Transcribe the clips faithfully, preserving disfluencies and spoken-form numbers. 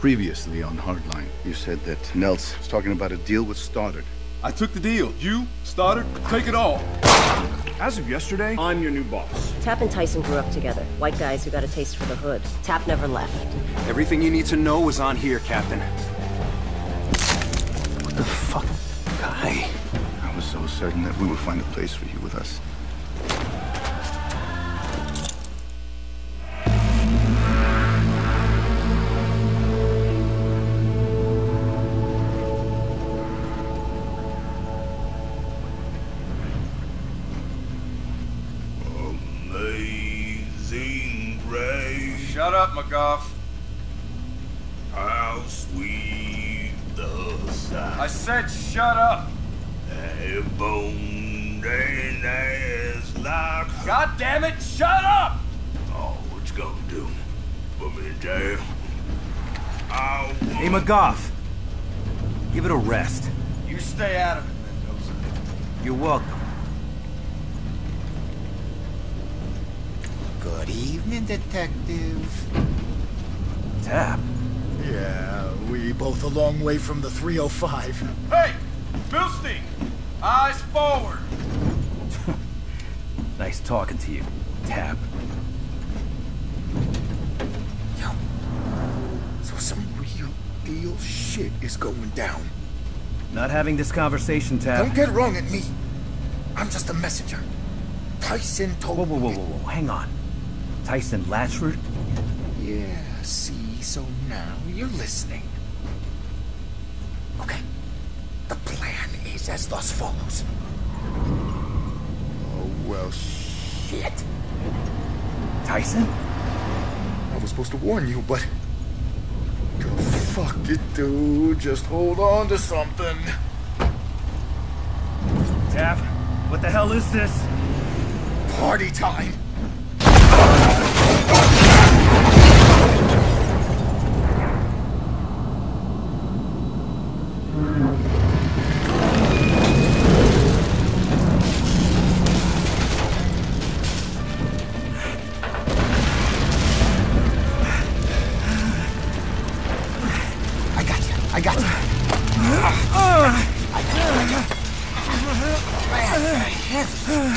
Previously on Hardline, you said that Nels was talking about a deal with Stoddard. I took the deal. You, Stoddard, take it all. As of yesterday, I'm your new boss. Tap and Tyson grew up together. White guys who got a taste for the hood. Tap never left. Everything you need to know is on here, Captain. What the fuck, guy? I was so certain that we would find a place for you with us. Shut up, McGough. How sweet the sound. I said shut up. A bone and ass like. God damn it, shut up! Oh, what you gonna do? Put me in jail? I Hey, McGough. Give it a rest. You stay out of it, Mendoza. You're welcome. Good evening, Detective. Tap. Yeah, we both a long way from the three oh five. Hey! Milstein! Eyes forward! Nice talking to you, Tap. Yo. So some real deal shit is going down. Not having this conversation, Tap. Don't get wrong at me. I'm just a messenger. Tyson told Whoa, whoa, whoa, me... whoa, whoa, hang on. Tyson Latchford? Yeah, see, so now you're listening. Okay. The plan is as thus follows. Oh, well, shit. Tyson? I was supposed to warn you, but... Go fuck it, dude. Just hold on to something. Tap, what the hell is this? Party time! I got you. I got you. I got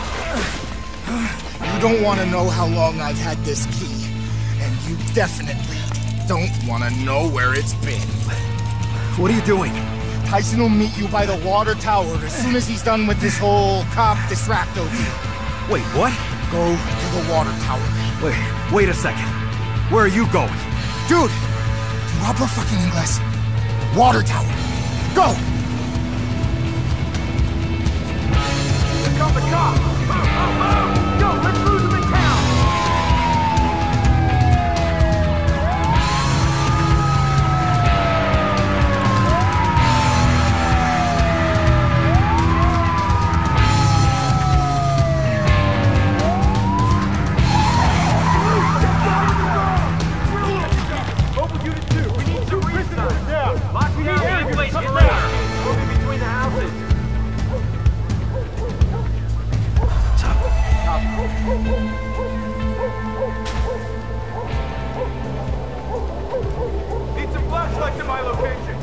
you. You don't want to know how long I've had this key, and you definitely don't want to know where it's been. What are you doing? Tyson will meet you by the water tower as soon as he's done with this whole cop distracto deal. Wait, what? Go to the water tower. Wait, wait a second. Where are you going? Dude, you hablo fucking English. Water tower. Go! Here come the cops! Move, move, move! Yo, let's lose them in town! Open unit two, we need two prisoners now! Lock me down, we'll be between the houses! Need some flashlights in my location.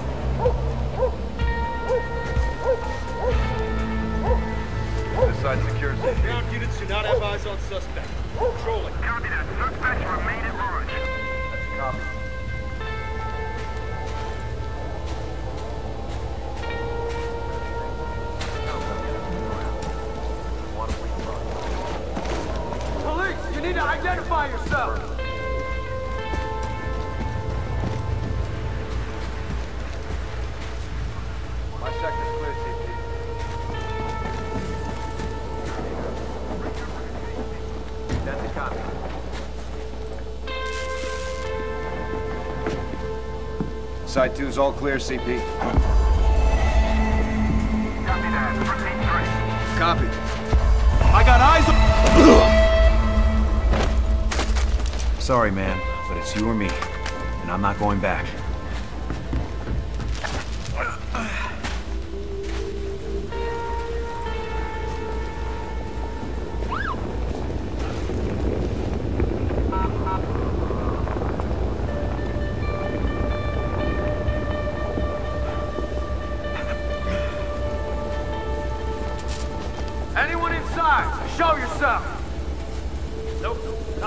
This side secures. Ground units do not have eyes on suspect. Controlling. Copy that. Suspects remain at large. That's a copy. Police, you need to identify yourself. My sector's clear, C P. That's a copy. Side two's all clear, C P. Copy that. Proceed three. Copy. I got eyes on... Sorry, man, but it's you or me, and I'm not going back.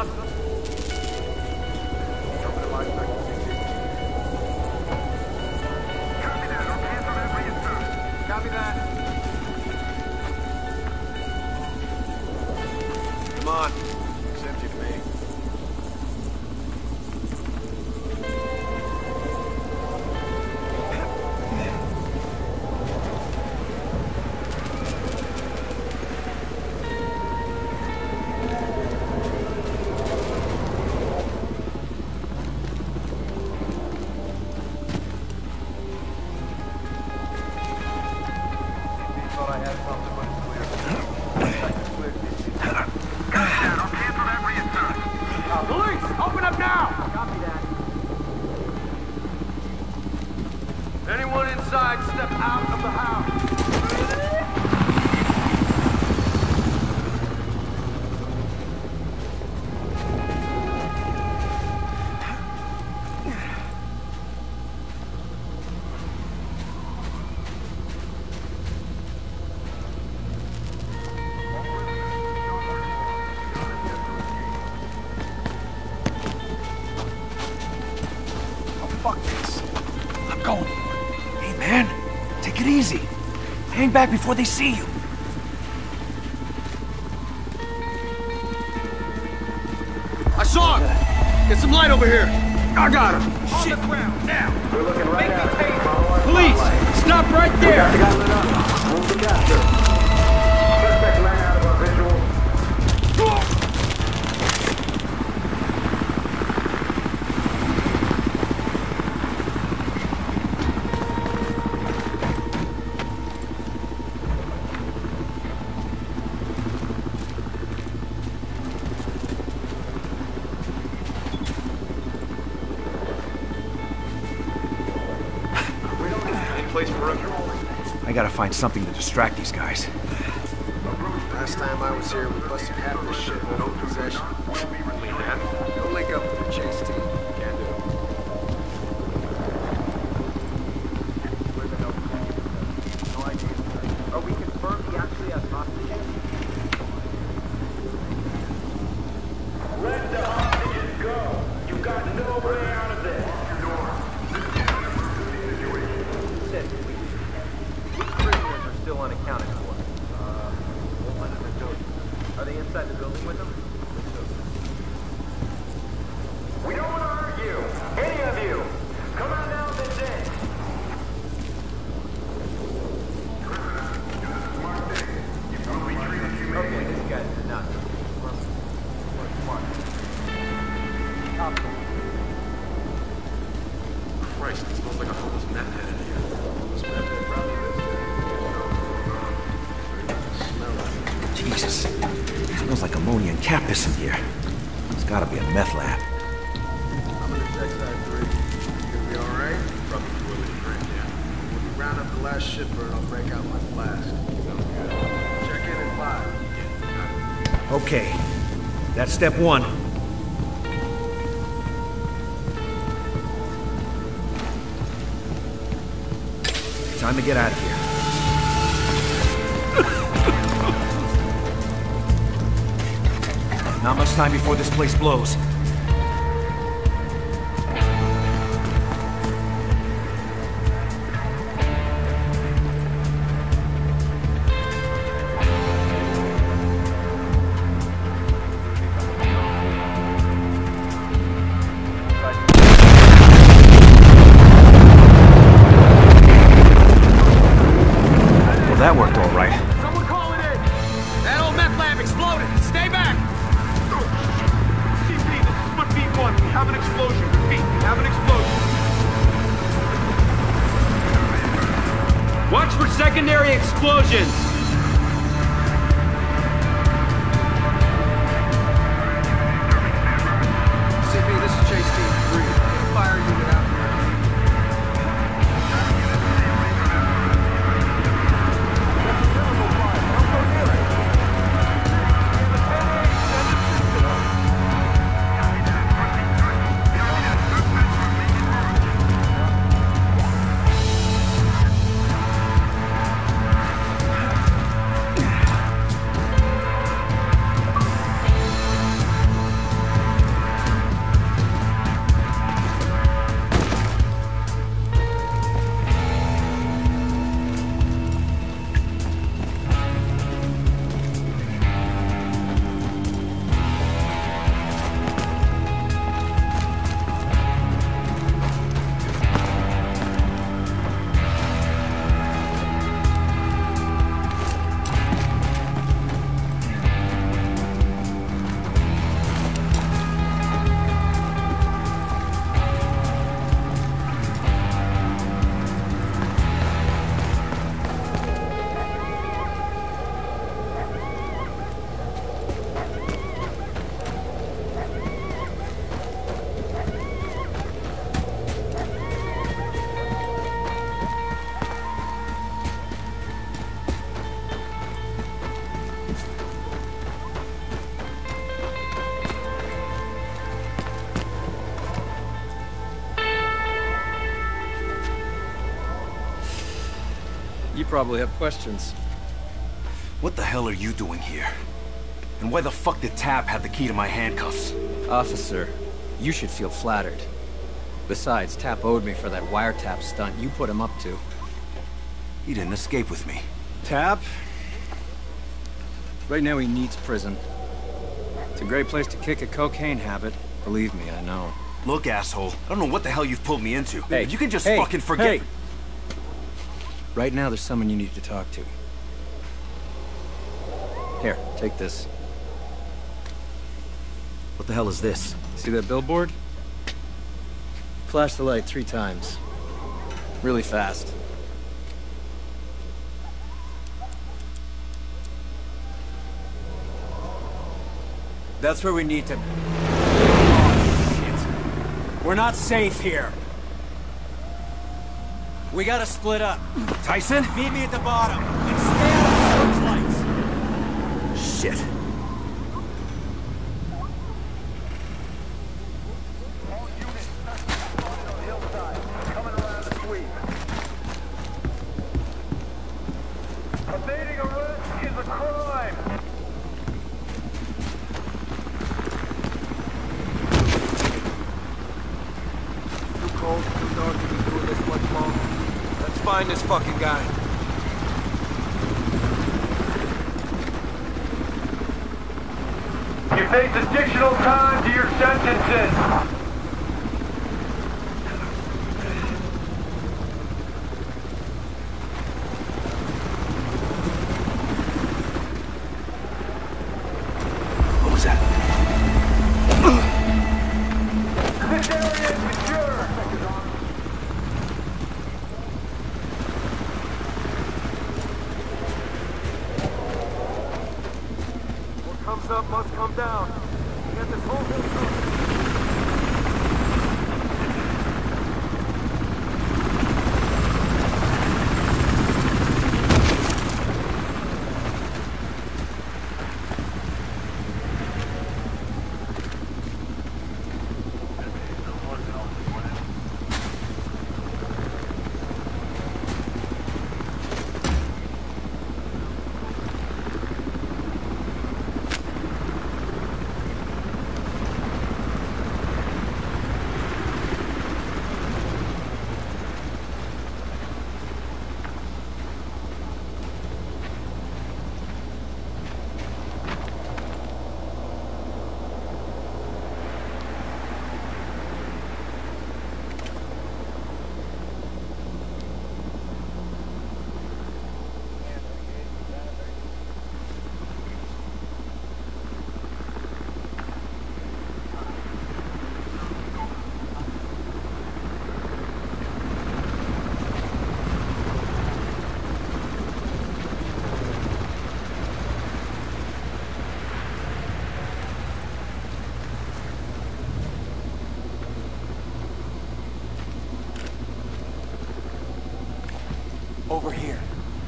on. Copy that. I'll cancel that reinstart. Copy that. Come on. It's empty to me. Thought I had something, but it's clear. Copy that. I'll cancel that reinstart. Uh, police, open up now! Copy that. Anyone inside, step out of the house. Fuck this. I'm going. Hey, man. Take it easy. Hang back before they see you. I saw him! Get some light over here! I got him! On Shit. the ground, now! We're looking right at it. Police! Stop right there! Move the caster. Suspect ran out of our visual. I gotta find something to distract these guys. Last time I was here, we busted half this shit with no possession. Go link up with the chase team. Can do. Where the hell? No idea. Are we confirmed he actually has hostages? Let the hostages go. You got no way out of this. Said we. Which prisoners are still unaccounted for? Uh, one in the building. Are they inside the building with them? We don't want to argue. Any of you. Come on down this end. Okay, these guys did not. We're, we're smart. Top one. Christ, it smells like a homeless meth head in here. Homeless meth head probably lives there. Smell it. Jesus. It smells like ammonia and cat piss in here. It's gotta be a meth lab. I'm in the tech side three. You gonna be alright? Probably toilet drink, yeah. When we round up the last shipper and I'll break out my blast. Check in at five. Okay. That's step one. Time to get out of here. Not much time before this place blows. Well, that worked all right. Someone call it in! That old meth lab exploded! Stay back! C P, this is Foot B one. We have an explosion. Repeat, we have an explosion. Watch for secondary explosions! C P, this is Chase Team three. Fire unit out here. probably have questions. What the hell are you doing here? And why the fuck did Tap have the key to my handcuffs? Officer, you should feel flattered. Besides, Tap owed me for that wiretap stunt you put him up to. He didn't escape with me. Tap? Right now he needs prison. It's a great place to kick a cocaine habit. Believe me, I know. Look, asshole, I don't know what the hell you've pulled me into. Hey, but you can just hey, fucking forget. Hey. Right now there's someone you need to talk to. Here, take this. What the hell is this? See that billboard? Flash the light three times. Really fast. That's where we need to... Oh, shit. We're not safe here. We gotta split up. Tyson? Meet me at the bottom, and stay out of the searchlights. Shit. Evading arrest is a crime! Too cold, too dark to be doing this much longer. Let's find this fucking guy. You face additional time to your sentences! What was that? This area is secure! What comes up must come down. We got this whole thing. Over here.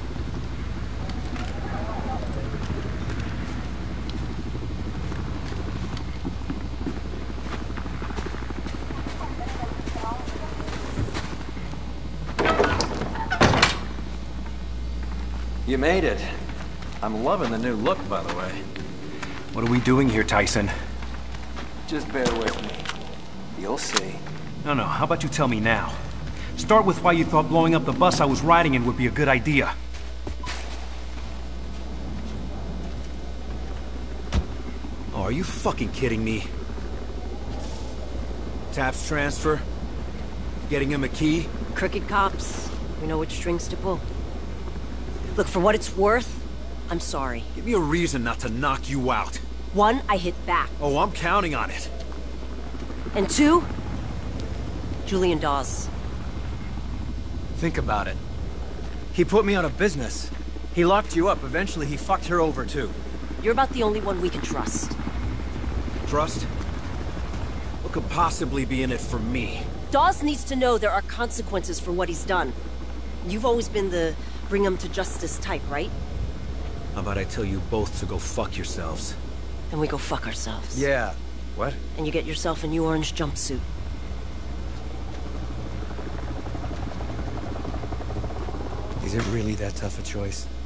You made it. I'm loving the new look, by the way. What are we doing here, Tyson? Just bear with me. You'll see. No, no, how about you tell me now? Start with why you thought blowing up the bus I was riding in would be a good idea. Oh, are you fucking kidding me? Tap's transfer? Getting him a key? Crooked cops. We know which strings to pull. Look, for what it's worth, I'm sorry. Give me a reason not to knock you out. One, I hit back. Oh, I'm counting on it. And two, Julian Dawes. Think about it. He put me out of business. He locked you up. Eventually, he fucked her over, too. You're about the only one we can trust. Trust? What could possibly be in it for me? Dawes needs to know there are consequences for what he's done. You've always been the bring him to justice type, right? How about I tell you both to go fuck yourselves? And we go fuck ourselves. Yeah. What? And you get yourself a new orange jumpsuit. Is it really that tough a choice?